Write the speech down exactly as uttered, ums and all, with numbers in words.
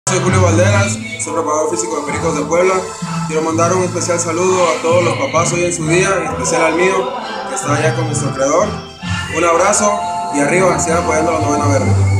Soy Julio Valderas, soy preparador físico de Pericos de Puebla. Quiero mandar un especial saludo a todos los papás hoy en su día, en especial al mío, que está allá con nuestro creador. Un abrazo y arriba, sigan apoyando la Novena Verde.